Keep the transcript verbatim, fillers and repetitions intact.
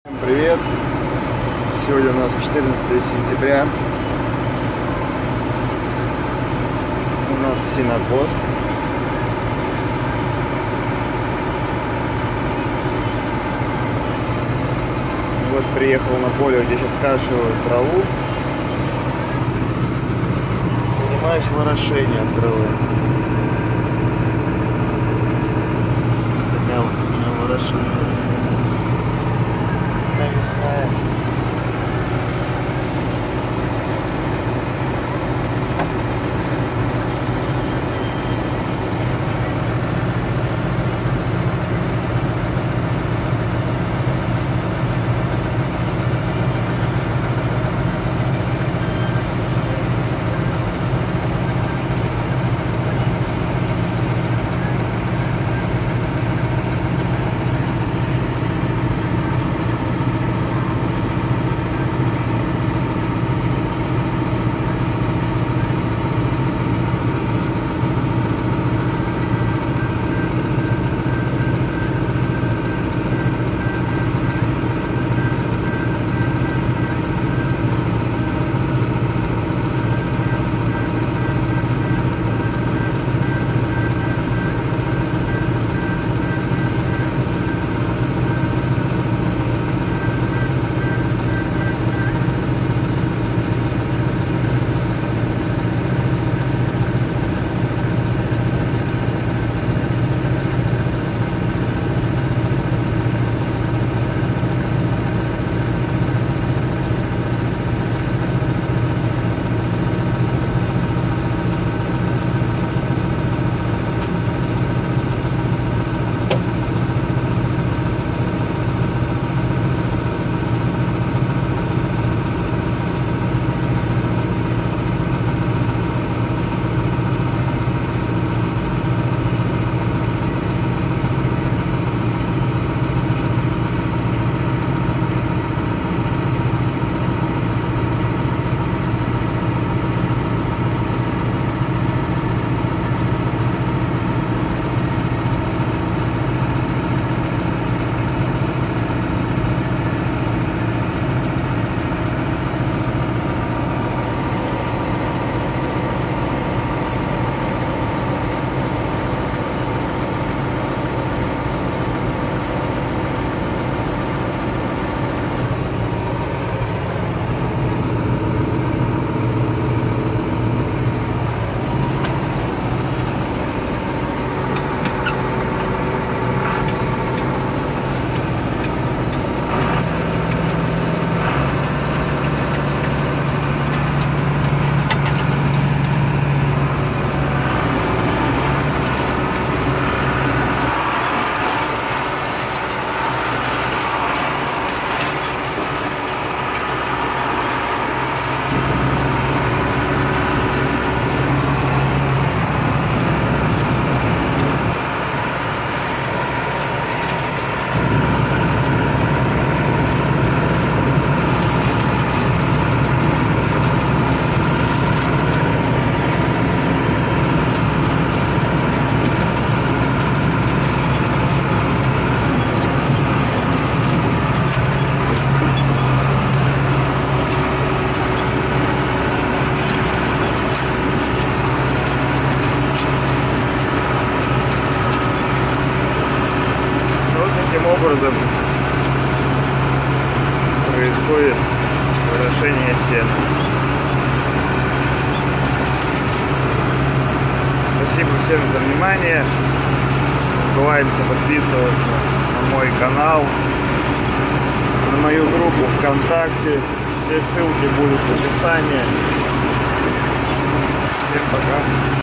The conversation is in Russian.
Всем привет! Сегодня у нас четырнадцатое сентября. У нас сенокос. Вот приехал на поле, где сейчас скашивают траву. Занимаюсь ворошением травы. Поднял на ворошение. Навесная. Образом происходит ворошение сена. Спасибо всем за внимание. Не забывайте подписываться на мой канал, на мою группу ВКонтакте. Все ссылки будут в описании. Всем пока.